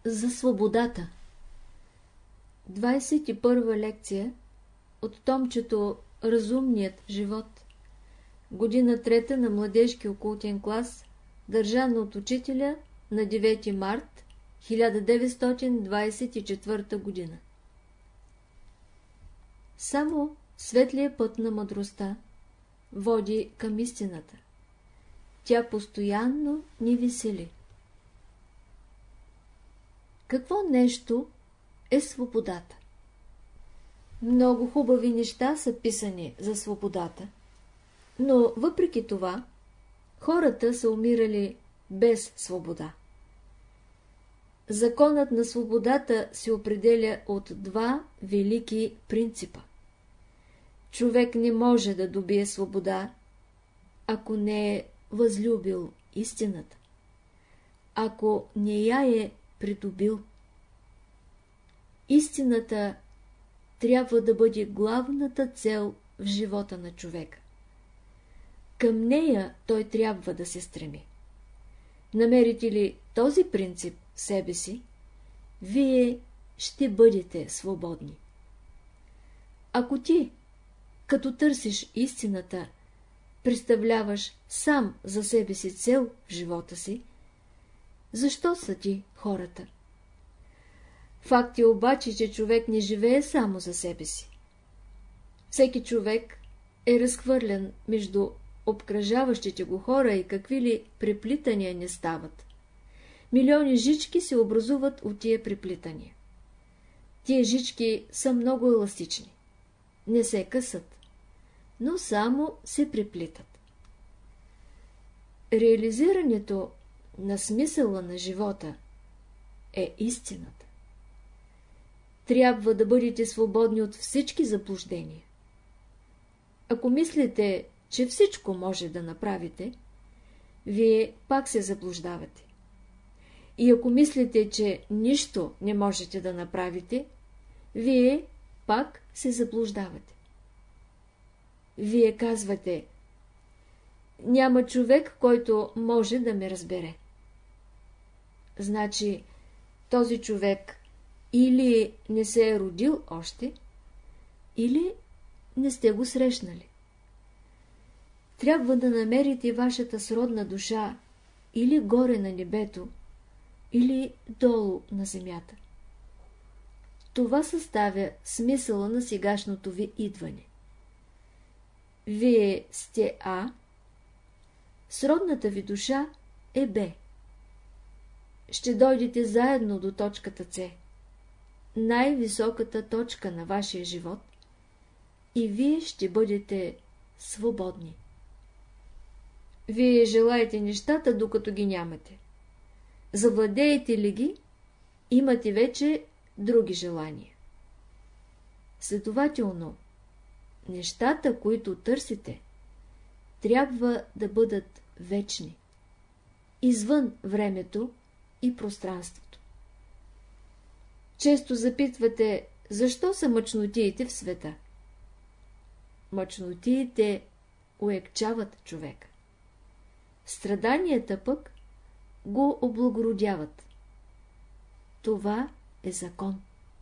За свободата. 21 лекция от томчето Разумният живот. Година 3 на младежки окултен клас, държана от учителя на 9 март 1924 година. Само светлият път на мъдростта води към истината. Тя постоянно ни весели. Какво нещо е свободата? Много хубави неща са писани за свободата, но въпреки това хората са умирали без свобода. Законът на свободата се определя от два велики принципа. Човек не може да добие свобода, ако не е възлюбил истината, ако не я е придобил. Истината трябва да бъде главната цел в живота на човека. Към нея той трябва да се стреми. Намерите ли този принцип в себе си, вие ще бъдете свободни. Ако ти, като търсиш истината, представляваш сам за себе си цел в живота си, защо са ти хората? Факт е обаче, че човек не живее само за себе си. Всеки човек е разхвърлен между обкръжаващите го хора и какви ли преплитания не стават. Милиони жички се образуват от тия преплитания. Тия жички са много еластични. Не се късат, но само се преплитат. Реализирането на смисъла на живота е истината. Трябва да бъдете свободни от всички заблуждения. Ако мислите, че всичко може да направите, вие пак се заблуждавате. И ако мислите, че нищо не можете да направите, вие пак се заблуждавате. Вие казвате: няма човек, който може да ме разбере. Значи, този човек или не се е родил още, или не сте го срещнали. Трябва да намерите вашата сродна душа или горе на небето, или долу на земята. Това съставя смисъла на сегашното ви идване. Вие сте А, сродната ви душа е Б. Ще дойдете заедно до точката С, най-високата точка на вашия живот, и вие ще бъдете свободни. Вие желаете нещата, докато ги нямате. Завладеете ли ги, имате вече други желания. Следователно, нещата, които търсите, трябва да бъдат вечни, извън времето и пространството. Често запитвате, защо са мъчнотиите в света? Мъчнотиите уекчават човека. Страданията пък го облагородяват. Това е закон.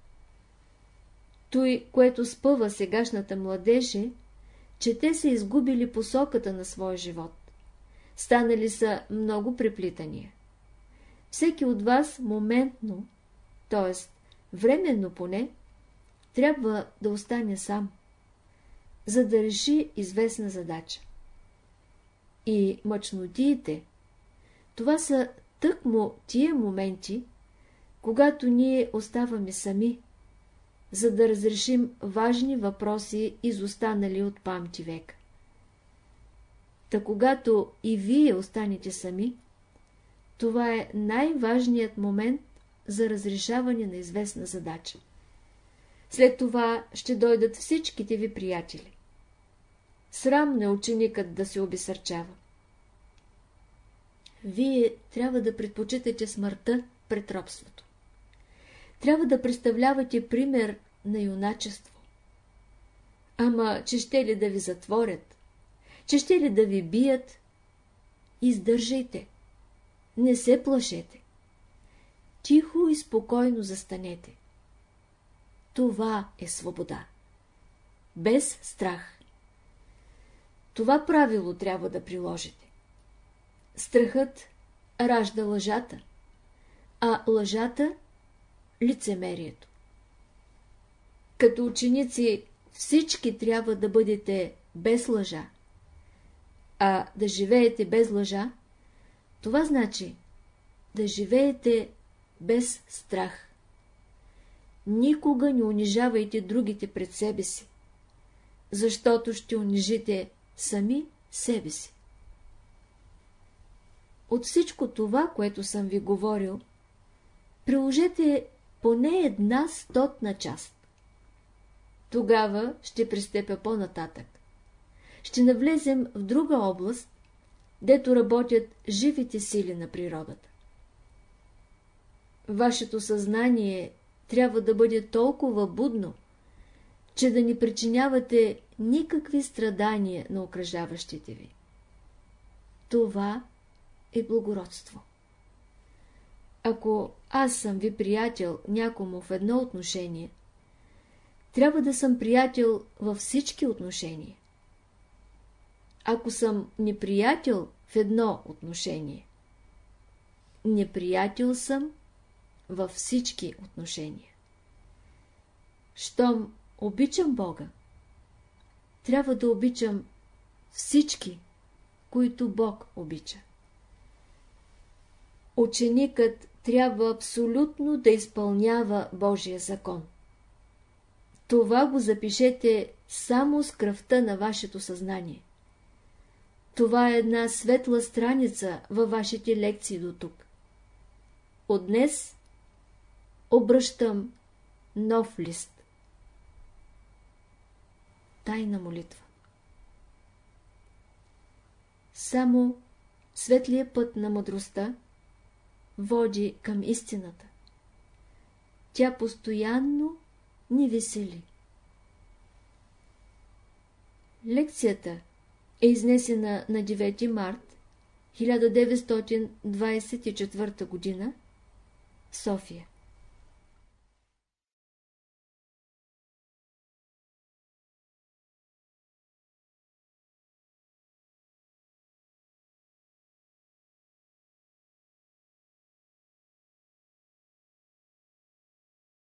Той, което спъва сегашната младеж, е, че те са изгубили посоката на своя живот. Станали са много преплитания. Всеки от вас моментно, т.е. временно поне, трябва да остане сам, за да реши известна задача. И мъчнотиите, това са тъкмо тия моменти, когато ние оставаме сами, за да разрешим важни въпроси, изостанали от памти века. Та когато и вие останете сами, това е най-важният момент за разрешаване на известна задача. След това ще дойдат всичките ви приятели. Срамно е ученикът да се обесърчава. Вие трябва да предпочитате смъртта пред робството. Трябва да представлявате пример на юначество. Ама, че ще ли да ви затворят, че ще ли да ви бият, издържайте, не се плашете. тихо и спокойно застанете. Това е свобода. Без страх. Това правило трябва да приложите. Страхът ражда лъжата, а лъжата – лицемерието. Като ученици всички трябва да бъдете без лъжа, а да живеете без лъжа, това значи да живеете без страх. Никога не унижавайте другите пред себе си, защото ще унижите сами себе си. От всичко това, което съм ви говорил, приложете поне 1/100 част. Тогава ще пристъпя по-нататък. Ще навлезем в друга област, дето работят живите сили на природата. Вашето съзнание трябва да бъде толкова будно, че да не причинявате никакви страдания на окръжаващите ви. Това е благородство. Ако аз съм ви приятел някому в едно отношение, трябва да съм приятел във всички отношения. Ако съм неприятел в едно отношение, неприятел съм във всички отношения. Щом обичам Бога, трябва да обичам всички, които Бог обича. Ученикът трябва абсолютно да изпълнява Божия закон. Това го запишете само с кръвта на вашето съзнание. Това е една светла страница във вашите лекции до тук. От днес обръщам нов лист. Тайна молитва. Само светлия път на мъдростта води към истината. Тя постоянно ни весели. Лекцията е изнесена на 9 март 1924 г. в София.